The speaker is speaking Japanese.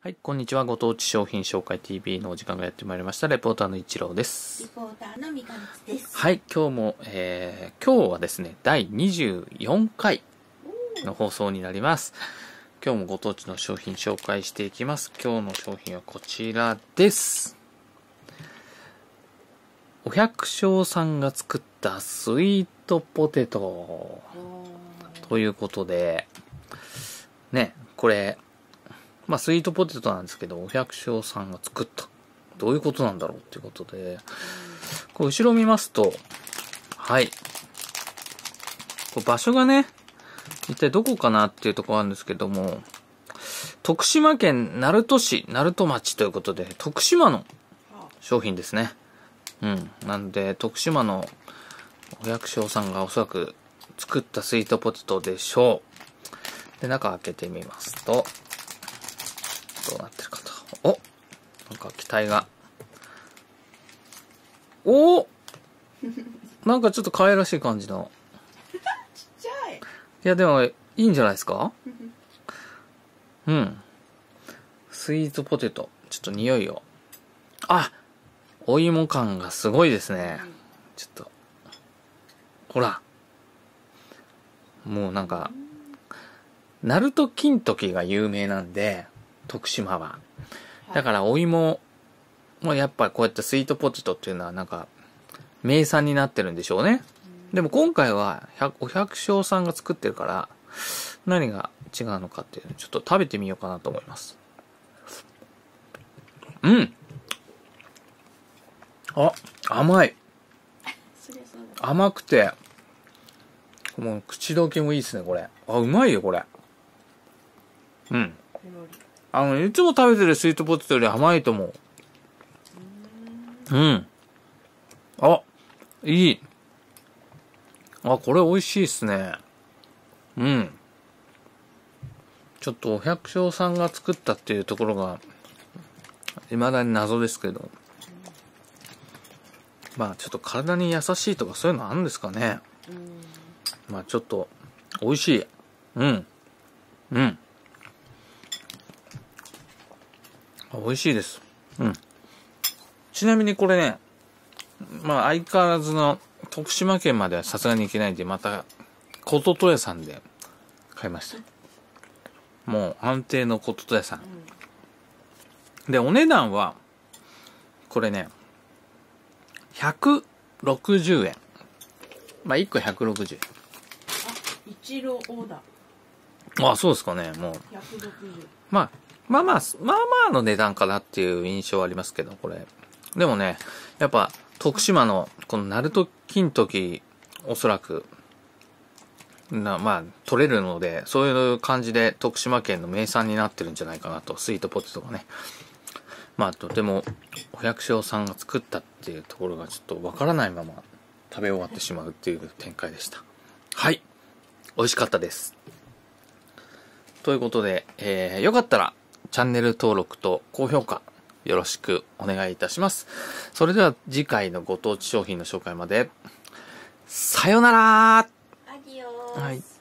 はい、こんにちは。ご当地商品紹介 TV のお時間がやってまいりました。レポーターの一郎です。 リポーターの三上です。 はい、今日も、今日はですね、第24回の放送になります。今日もご当地の商品紹介していきます。今日の商品はこちらです。お百姓さんが作ったスイートポテトということで、ね、これ、まあスイートポテトなんですけど、お百姓さんが作った。どういうことなんだろうっていうことで、こう後ろ見ますと、はい。こう場所がね、一体どこかなっていうところあるんですけども、徳島県鳴門市、鳴門町ということで、徳島の商品ですね。なんで、徳島のお百姓さんがおそらく作ったスイートポテトでしょう。で、中開けてみますと、どうなってるかと。お、なんか機体が。おなんかちょっと可愛らしい感じの。 ちっちゃい。 いや、でも、いいんじゃないですか？スイートポテト。ちょっと匂いを。あ！お芋感がすごいですね。ちょっと。ほら。もうなんか、鳴門金時が有名なんで、徳島は。だからお芋もやっぱこうやってスイートポテトっていうのはなんか名産になってるんでしょうね。でも今回はお百姓さんが作ってるから何が違うのかっていうのをちょっと食べてみようかなと思います。あ、甘い。甘くてもう口どけもいいですねこれ。あ、うまいよこれ。いつも食べてるスイートポテトより甘いと思う。あ、いい。あ、これ美味しいっすね。ちょっとお百姓さんが作ったっていうところが、未だに謎ですけど。まあちょっと体に優しいとかそういうのあるんですかね。まあちょっと、美味しい。美味しいです。ちなみにこれね、まあ相変わらずの徳島県まではさすがに行けないんで、また、ことと屋さんで買いました。もう安定のことと屋さん。で、お値段は、これね、160円。まあ1個160円。 一郎オーダー。あ、そうですかね、もう。 160。 まあの値段かなっていう印象はありますけど、これ。でもね、やっぱ、徳島の、この鳴門金時、おそらく、まあ、取れるので、そういう感じで徳島県の名産になってるんじゃないかなと、スイートポテトがね。まあ、とても、お百姓さんが作ったっていうところがちょっとわからないまま食べ終わってしまうっていう展開でした。はい。美味しかったです。ということで、よかったら、チャンネル登録と高評価よろしくお願いいたします。それでは次回のご当地商品の紹介まで、さよなら。 アディオース。 はい。